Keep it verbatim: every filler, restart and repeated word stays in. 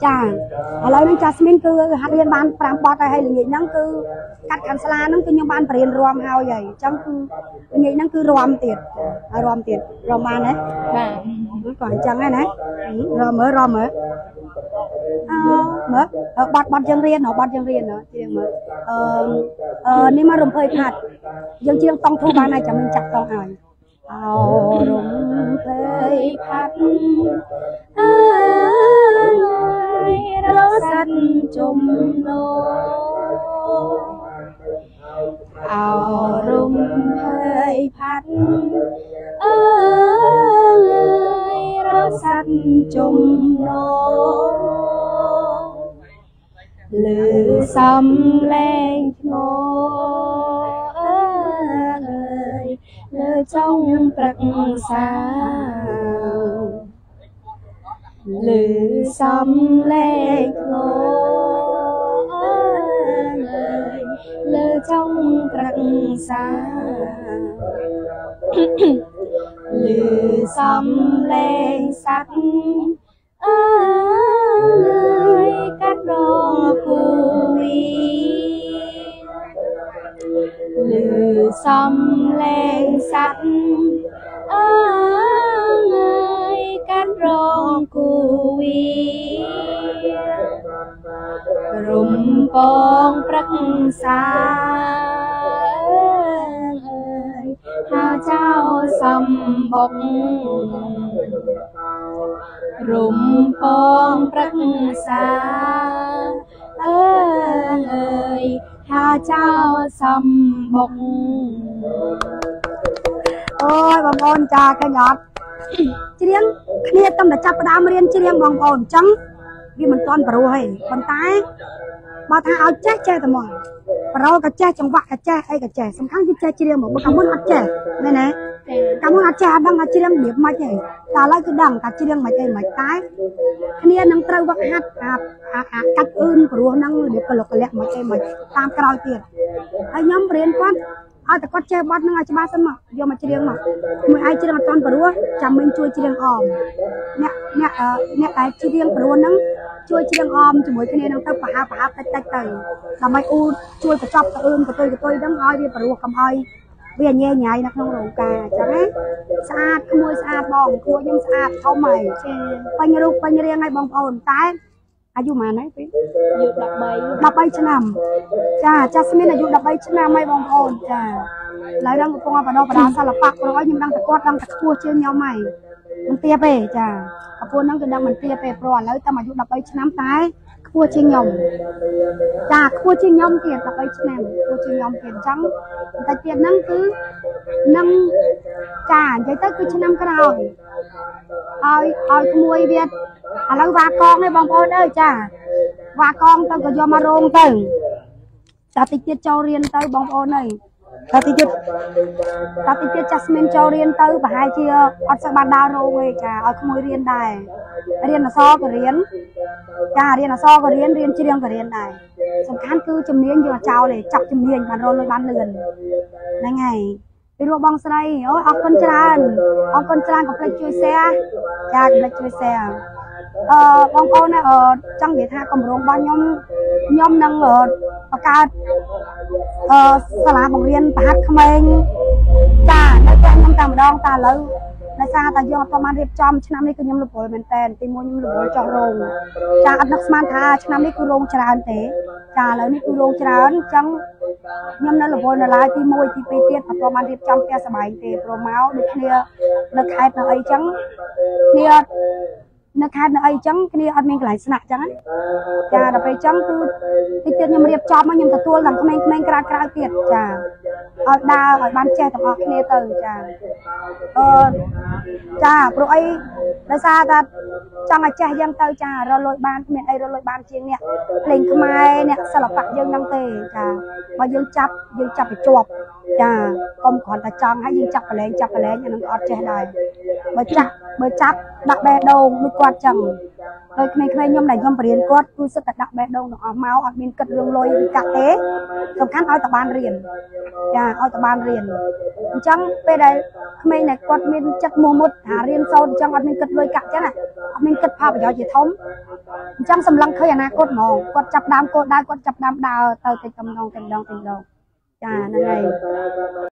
ចាឥឡូវនេះ Jasmine គឺហាត់រៀនបានប្រាំបទហើយហើយល្ងាចហ្នឹងគឺកាត់ខាងសាលាហ្នឹងគឺខ្ញុំបានបរៀនរំហើយហើយអញ្ចឹងគឺល្ងាចហ្នឹងគឺរំទៀតរំទៀតរំបានទេបាទក៏អញ្ចឹងដែរណារំមើលរំមើលអឺមើលបទបទយើងរៀនបទយើងរៀនជាងមើលអឺអឺនេះមករំភើយផាត់យើងជាងតង់ធូរបានហើយចាំmìnhចាក់តង់ហើយអោរំភើយផាត់អើយរសិនជុំនោអោរំភើយផាត់អើយរសិនជុំនោលឺសំឡេងធ្ងរអើយលើចុងព្រឹកសាលឺសំឡេងធ្ងរអើយលើចុងព្រឹកសាលឺសំឡេងសត្វអើយកាត់រងគូវីលឺសំឡេងសត្វអើយកាត់រងគូវីរំពងព្រឹកសាហៅចៅសំបុករំពងព្រឹកសាអើយហៅចៅសំបុកអូយបងប្អូនចាឃើញអត់ច្រៀងគ្នាតំតែចាប់ផ្ដើមរៀនច្រៀងបងប្អូនអញ្ចឹងវាមិនទាន់ព្រោះទេប៉ុន្តែបើថាឲ្យចេះចេះតែមកប្រូក៏ចេះចង្វាក់ក៏ចេះអីក៏ចេះសំខាន់គឺចេះច្រៀងមកបើកាមុនអត់ចេះមែនទេកាមុនអត់ចេះអត់ដឹងថាច្រៀងរបៀបម៉េចទេតែឥឡូវគឺដឹងថាច្រៀងមិនអីមិនតែគ្នានឹងត្រូវវឹកហាត់អាអាកាច់អឿនព្រោះហ្នឹងរបៀបកលុកកលាក់មិនអីមិនតាមក្រោយទៀតហើយខ្ញុំរៀនគាត់ឲ្យតែគាត់ចេះបទហ្នឹងឲ្យច្បាស់សិនមកយកមកច្រៀងមកមួយឯងច្រៀងអត់ទាន់ព្រោះចាំមិញជួយច្រៀងអមអ្នកអ្នកអ្នកដែលច្រៀងព្រោះហ្នឹងជួយច្រៀងអមជាមួយគ្នានឹងទៅប្រហើប្រហើតិចតិចទៅដើម្បីអ៊ូជួយបញ្ចប់ទៅអឿនកតុយកតុយហ្នឹងឲ្យវាព្រោះកុំឲ្យវាញ៉ែញ៉ៃនៅក្នុងរោងការអញ្ចឹងណាស្អាតក្មួយស្អាតបងក្មួយខ្ញុំស្អាតធំហើយពេញរូបពេញរាងឲ្យបងប្អូនតែអាយុប៉ុន្មានហើយពេលអាយុដប់បីដប់បីឆ្នាំចាចាស់មានអាយុដប់បីឆ្នាំហើយបងប្អូនចាឥឡូវហ្នឹងកំពុងបដោះបដាសិល្បៈព្រោះឲ្យខ្ញុំដឹងតែគាត់ដឹងតែខ្ពស់ជាងខ្ញុំហើយមិនទៀបទេចាប្រពន្ធហ្នឹងគឺដឹងមិនទៀបទេព្រោះឥឡូវតែអាយុដប់បីឆ្នាំតែខ្ពស់ជាងខ្ញុំចាខ្ពស់ជាងខ្ញុំទៀតដប់បីឆ្នាំខ្ពស់ជាងខ្ញុំទៀតអញ្ចឹងបន្តិចទៀតហ្នឹងគឺនឹងចានិយាយទៅគឺឆ្នាំក្រោយឲ្យឲ្យក្មួយវាឥឡូវវ៉ាកងឯងបងប្អូនអើយចាវ៉ាកងទៅក៏យកមករោងទៅតែតិចទៀតចូលរៀនទៅបងប្អូនអើយតែតិចទៀតតែតិចទៀត Jasmine ចូលរៀនទៅប្រហែលជាអត់សូវបានដើររោងទេចាឲ្យក្មួយរៀនដែររៀនអក្សរក៏រៀនចារៀនអក្សរក៏រៀនរៀនច្រៀងក៏រៀនដែរសំខាន់គឺជំនាញយើងអត់ចោលទេចាប់ជំនាញបានរលុយបានលឿនហ្នឹងហើយពីរោះបងស្រីអូយអរគុណច្រើនអរគុណច្រើនកុំភ្លេចជួយ share ចាកុំភ្លេចជួយ share អឺបងប្អូនណាចង់និយាយថាគម្រោងរបស់ខ្ញុំខ្ញុំនឹងបង្កើតអឺសាលាបង្រៀនប្រហាត់ក្មេងចានៅផ្ទះខ្ញុំតែម្ដងតែឥឡូវដោយសារតែយើងអត់បានរៀបចំឆ្នាំនេះគឺខ្ញុំរវល់មែនតើទីមួយខ្ញុំរវល់ចោះរោងចាអត់នឹកស្មានថាឆ្នាំនេះគឺរោងច្រើនទេចាឥឡូវនេះគឺរោងច្រើនអញ្ចឹងខ្ញុំនៅរវល់នៅឡើយទីមួយទីពីរទៀតអត់បានរៀបចំផ្ទះសម្បែងទេព្រោះមកដូចគ្នានៅខេត្តនៅអីចឹងគ្នានៅខេត្តនៅអីចឹងគ្នាអត់មានកន្លែងស្នាក់ចឹងចាដល់ពេលចឹងគឺតិចទៀតខ្ញុំរៀបចំមកខ្ញុំទទួលទាំងក្មេងៗក្រៅក្រៅទៀតចាឲ្យដើរឲ្យបានចេះទាំងអស់គ្នាទៅចាអឺចាព្រោះអីដោយសារតែចង់ឲ្យចេះយ៉ាងទៅចារលួយបានគ្មានអីរលួយបានជាងអ្នកភ្លេងខ្មែរអ្នកសិល្បៈយើងហ្នឹងទេចាបើយើងចាប់យើងចាប់ទៅជាប់ចាកុំគ្រាន់តែចង់ឲ្យយើងចាប់កលែងចាប់កលែងអានឹងក៏អត់ចេះដែរបើចាក់បើចាប់ដាក់បេះដូងមួយគាត់ចឹងដោយក្មេងៗខ្ញុំដែលខ្ញុំបរៀនគាត់គឺសិតតែដាក់បេះដូងទាំងអស់មកអត់មានគិតរឿងលុយឬកាក់ទេសំខាន់ឲ្យតែបានរៀនចាឲ្យតែបានរៀនអញ្ចឹងពេលដែលក្មេងដែលគាត់មានចិត្តមោះមុតថារៀនសូត្រអញ្ចឹងអត់មានគិតលុយកាក់ចឹងអត់មានគិតផលប្រយោជន៍ជាធំអញ្ចឹងសម្លឹងឃើញអនាគតហ្មងគាត់ចាប់ដើមគោលដៅគាត់ចាប់ដើមដើរទៅតិចម្ដងតិចម្ដងតិចម្ដងចាហ្នឹងហើយ